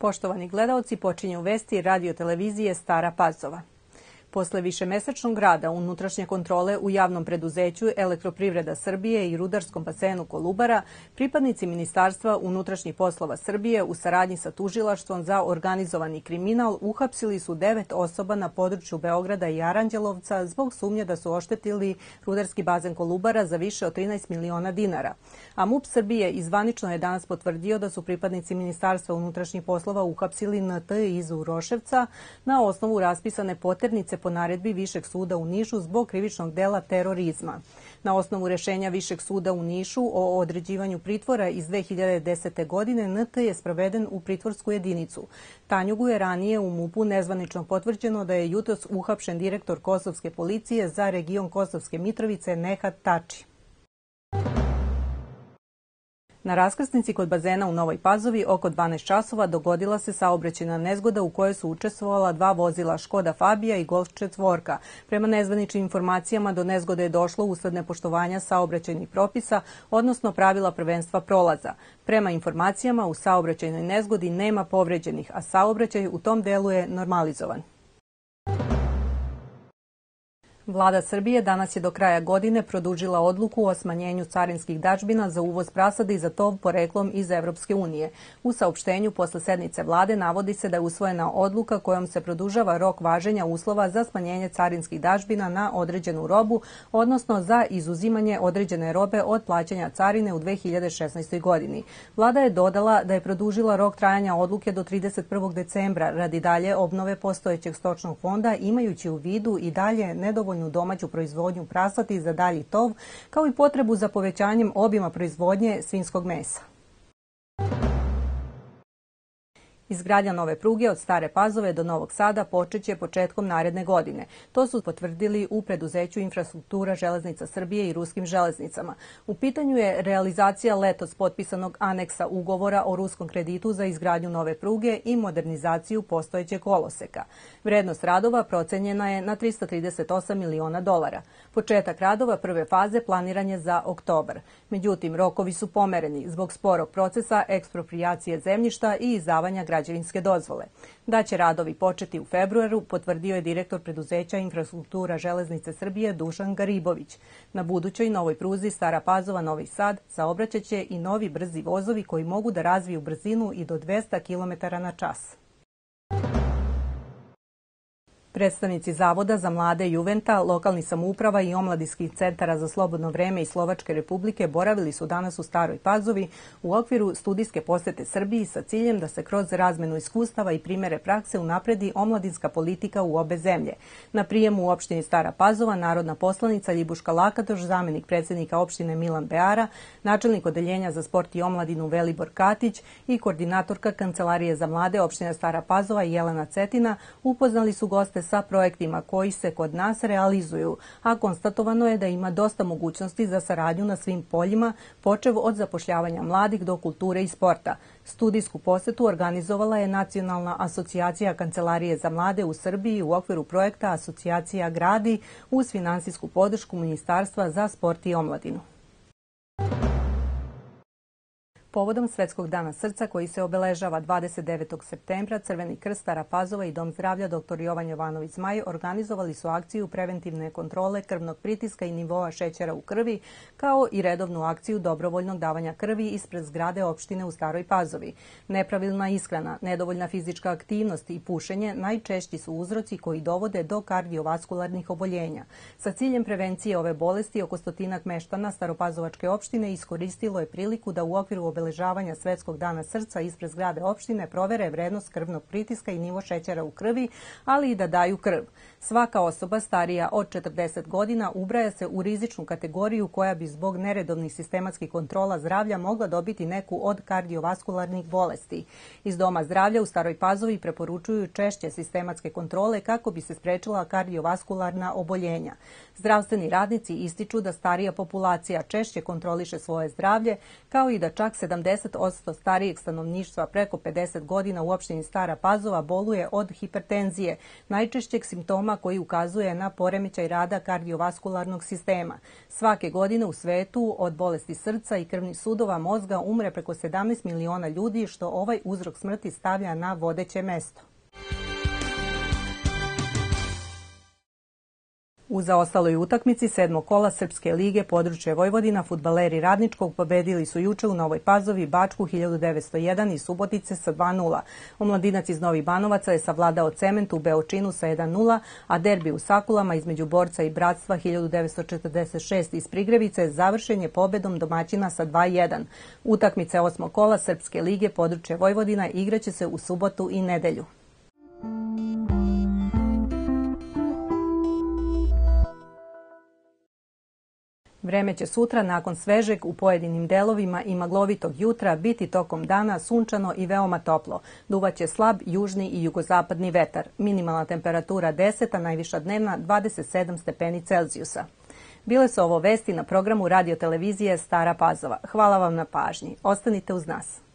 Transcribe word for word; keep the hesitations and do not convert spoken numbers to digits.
Poštovani gledaoci, počinju vesti radio televizije Stara Pazova. Posle višemesečnog rada unutrašnje kontrole u javnom preduzeću Elektroprivreda Srbije i rudarskom basenu Kolubara, pripadnici Ministarstva unutrašnjih poslova Srbije u saradnji sa Tužilaštvom za organizovani kriminal uhapsili su devet osoba na području Beograda i Aranđelovca zbog sumnje da su oštetili rudarski bazen Kolubara za više od trinaest miliona dinara. A MUP Srbije izvanično je danas potvrdio da su pripadnici Ministarstva unutrašnjih poslova uhapsili N T iz Uroševca na osnovu raspisane poternice po naredbi Višeg suda u Nišu zbog krivičnog dela terorizma. Na osnovu rešenja Višeg suda u Nišu o određivanju pritvora iz dve hiljade desete. godine N T je sproveden u pritvorsku jedinicu. Tanjugu je ranije u MUP-u nezvanično potvrđeno da je jutros uhapšen direktor Kosovske policije za region Kosovske Mitrovice Nehat Tači. Na raskrsnici kod bazena u Novoj Pazovi oko dvanaest časova dogodila se saobraćajna nezgoda u kojoj su učestvovala dva vozila Škoda Fabija i Golf četvorka. Prema nezvaničnim informacijama do nezgode je došlo usled nepoštovanja saobraćajnih propisa, odnosno pravila prvenstva prolaza. Prema informacijama u saobraćajnoj nezgodi nema povređenih, a saobraćaj u tom delu je normalizovan. Vlada Srbije danas je do kraja godine produžila odluku o smanjenju carinskih dažbina za uvoz prasadi za tov poreklom iz Evropske unije. U saopštenju posle sednice vlade navodi se da je usvojena odluka kojom se produžava rok važenja uslova za smanjenje carinskih dažbina na određenu robu, odnosno za izuzimanje određene robe od plaćanja carine u dve hiljade šesnaestoj. godini. Vlada je dodala da je produžila rok trajanja odluke do trideset prvog decembra radi dalje obnove postojećeg stočnog fonda, imajući u vidu i dalje nedovoljno domaću proizvodnju prasadi za dalji tov, kao i potrebu za povećanjem obima proizvodnje svinjskog mesa. Izgradnja nove pruge od Stare Pazove do Novog Sada počeće početkom naredne godine. To su potvrdili u preduzeću Infrastruktura železnica Srbije i Ruskim železnicama. U pitanju je realizacija letos potpisanog aneksa ugovora o ruskom kreditu za izgradnju nove pruge i modernizaciju postojećeg koloseka. Vrednost radova procenjena je na trista trideset osam miliona dolara. Početak radova prve faze planiran je za oktobar. Međutim, rokovi su pomereni zbog sporog procesa eksproprijacije zemljišta i izdavanja građevinske dozvole. Da će radovi početi u februaru, potvrdio je direktor preduzeća Infrastruktura železnice Srbije Dušan Garibović. Na budućoj novoj pruzi Stara Pazova-Novi Sad saobraćaće i novi brzi vozovi koji mogu da razviju brzinu i do dvesta kilometara na čas. Predstavnici Zavoda za mlade Juventa, lokalnih samouprava i omladinskih centara za slobodno vreme i Slovačke Republike boravili su danas u Staroj Pazovi u okviru studijske posete Srbiji sa ciljem da se kroz razmenu iskustava i primere prakse unapredi omladinska politika u obe zemlje. Na prijemu u opštini Stara Pazova narodna poslanica Ljibuška Lakatoš, zamenik predsednika opštine Milan Beara, načelnik odeljenja za sport i omladinu Velibor Katić i koordinatorka Kancelarije za mlade opštine Stara Pazova Jelena Cetina upoznali su goste sa projektima koji se kod nas realizuju, a konstatovano je da ima dosta mogućnosti za saradnju na svim poljima, počev od zapošljavanja mladih do kulture i sporta. Studijsku posetu organizovala je Nacionalna asocijacija Kancelarije za mlade u Srbiji u okviru projekta Asocijacija gradi uz finansijsku podršku Ministarstva za sport i omladinu. Povodom Svetskog dana srca koji se obeležava dvadeset devetog septembra, Crveni krst Stara Pazova i Dom zdravlja doktor Jovan Jovanović Zmaj organizovali su akciju preventivne kontrole krvnog pritiska i nivoa šećera u krvi, kao i redovnu akciju dobrovoljnog davanja krvi ispred zgrade opštine u Staroj Pazovi. Nepravilna ishrana, nedovoljna fizička aktivnost i pušenje najčešći su uzroci koji dovode do kardiovaskularnih oboljenja. Sa ciljem prevencije ove bolesti, oko stotinak meštana Staropazovačke opštine iskoristilo je priliku da u okviru obeležavanja obeležavanja Svetskog dana srca ispred zgrade opštine provere vrednost krvnog pritiska i nivo šećera u krvi, ali i da daju krv. Svaka osoba starija od četrdeset godina ubraja se u rizičnu kategoriju koja bi zbog neredovnih sistematskih kontrola zdravlja mogla dobiti neku od kardiovaskularnih bolesti. Iz Doma zdravlja u Staroj Pazovi preporučuju češće sistematske kontrole kako bi se sprečila kardiovaskularna oboljenja. Zdravstveni radnici ističu da starija populacija češće kontroliše svoje zdravlje, kao i da čak sedamdeset posto starijeg stanovništva preko pedeset godina u opštini Stara Pazova boluje od hipertenzije, najčešćeg simptoma simptoma koji ukazuje na poremećaj rada kardiovaskularnog sistema. Svake godine u svetu od bolesti srca i krvnih sudova mozga umre preko sedamnaest miliona ljudi, što ovaj uzrok smrti stavlja na vodeće mesto. U zaostaloj utakmici sedmog kola Srpske lige područje Vojvodina fudbaleri Radničkog pobedili su juče u Novoj Pazovi Bačku hiljadu devetsto jedan i Subotice sa dva nula. Omladinac iz Novih Banovaca je savladao Cement u Beočinu sa jedan nula, a derbi u Sakulama između Borca i Bratstva hiljadu devetsto četrdeset šest iz Prigrevice završen je pobedom domaćina sa dva jedan. Utakmice osmog kola Srpske lige područje Vojvodina igraće se u subotu i nedelju. Vreme će sutra, nakon svežeg u pojedinim delovima i maglovitog jutra, biti tokom dana sunčano i veoma toplo. Duvaće slab južni i jugozapadni vetar. Minimalna temperatura deset, a najviša dnevna dvadeset sedam stepeni Celzijusa. Bile su ovo vesti na programu radio televizije Stara Pazova. Hvala vam na pažnji. Ostanite uz nas.